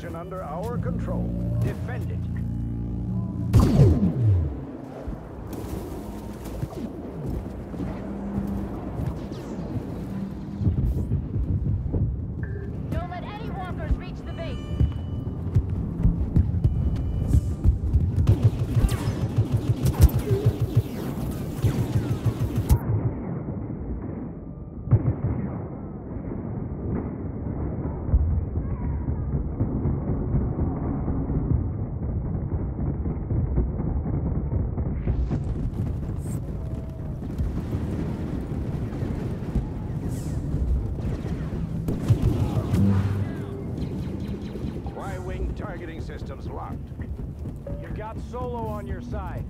position under our control. Defend it. Don't let any walkers reach the base. Targeting systems locked. You got Solo on your side.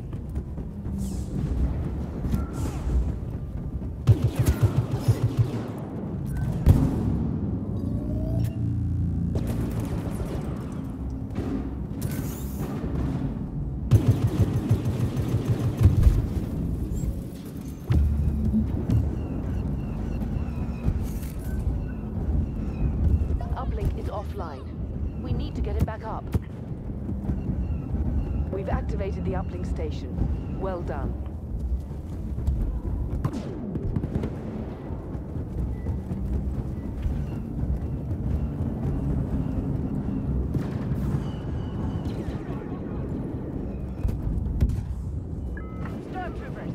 Uplink is offline. We need to get it back up. We've activated the uplink station. Well done. Stormtroopers.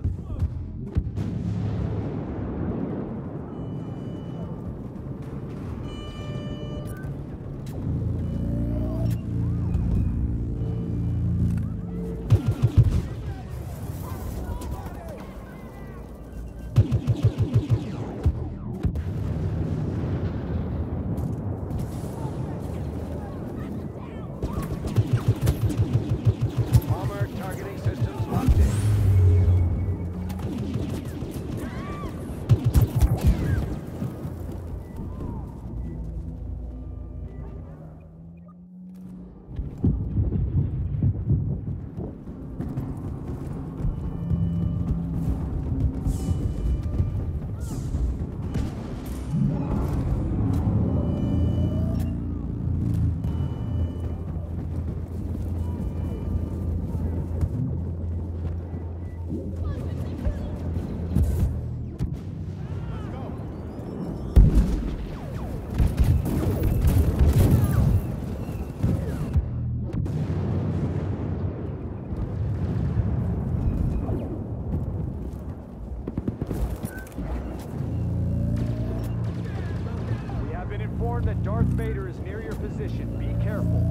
That Darth Vader is near your position. Be careful.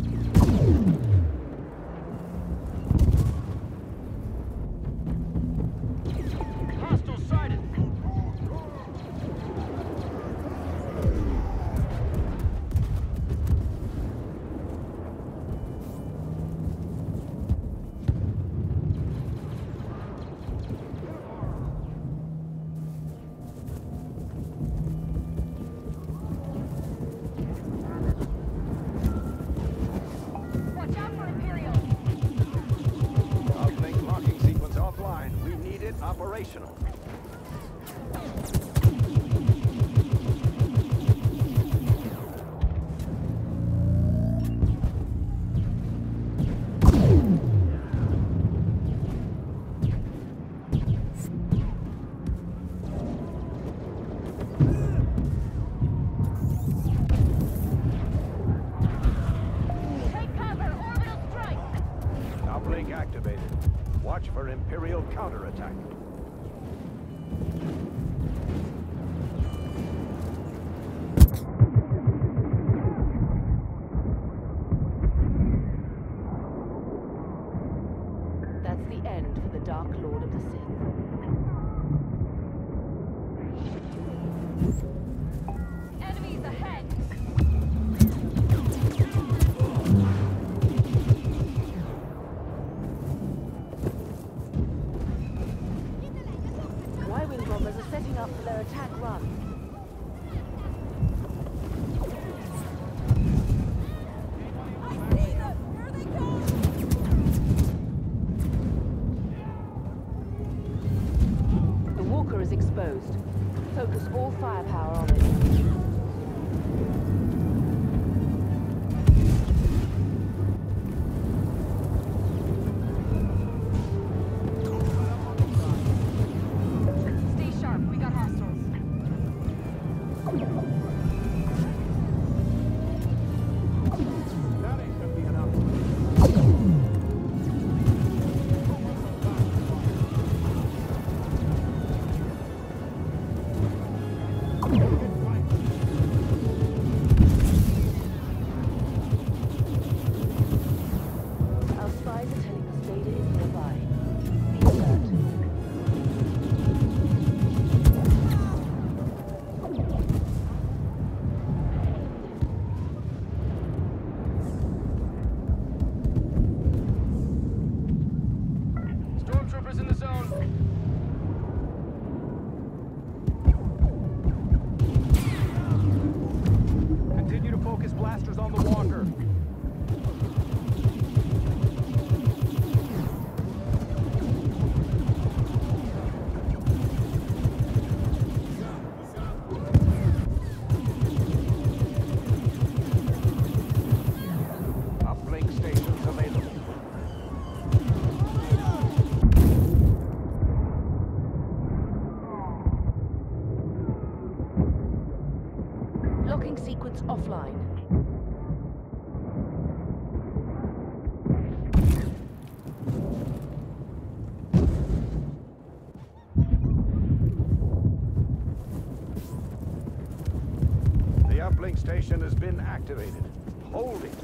Hostile sighted. Operational. Take cover, orbital strike. Uplink activated. Watch for Imperial counterattack. That's the end for the Dark Lord of the Sith. Enemies ahead. Y-wing bombers are setting up for their attack run. The walker is exposed. Focus all firepower on it. Spies are telling us Vader is nearby. Be alert. Stormtroopers in the zone. Continue to focus blasters on the walker. Uplink stations available. Locking sequence offline. The uplink station has been activated. Hold it.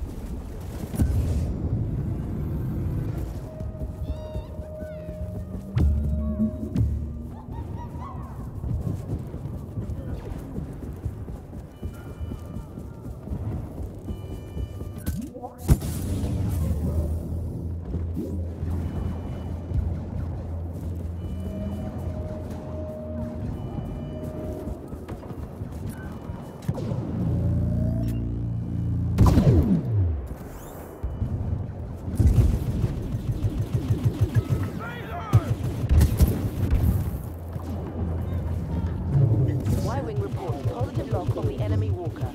Y-wing reports positive lock on the enemy walker.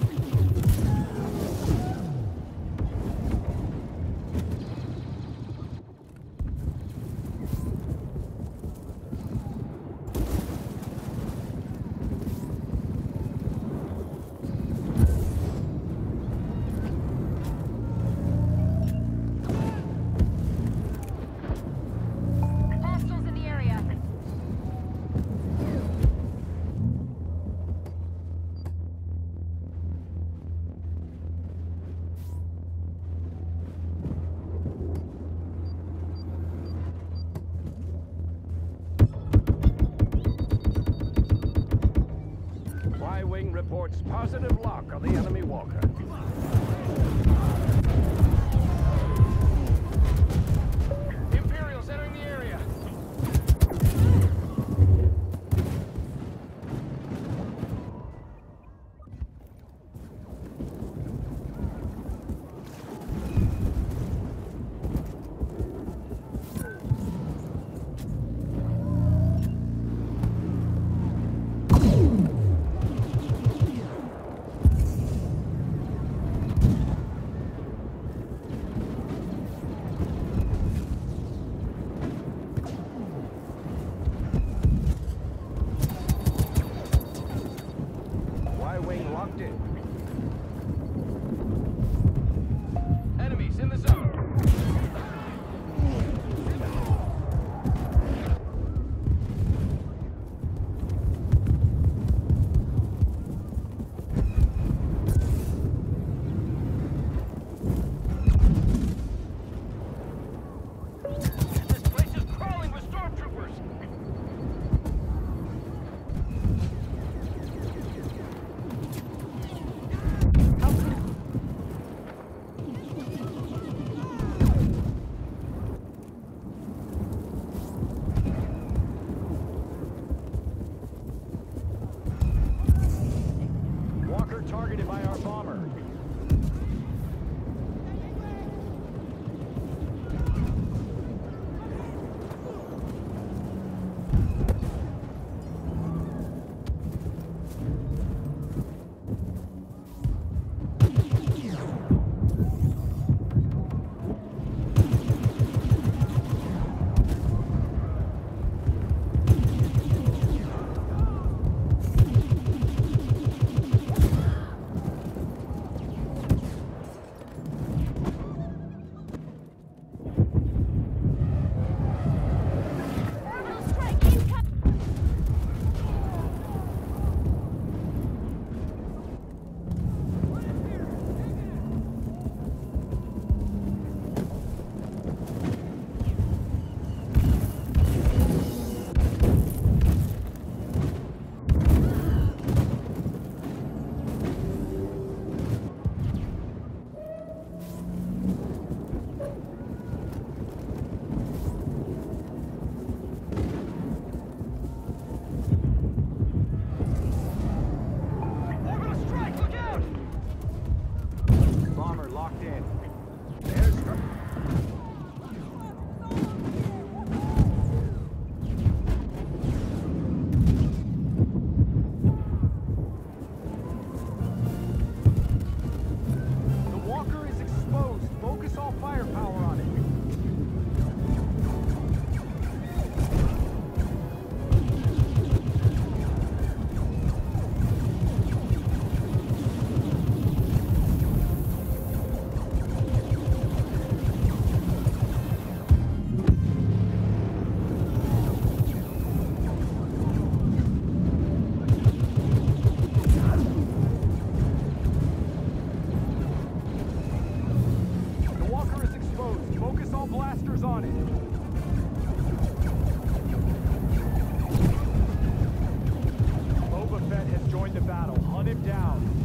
Hostiles in the area. Y-wing reports positive lock on the enemy walker. Imperials entering the area. blasters on it. Boba Fett has joined the battle. Hunt him down.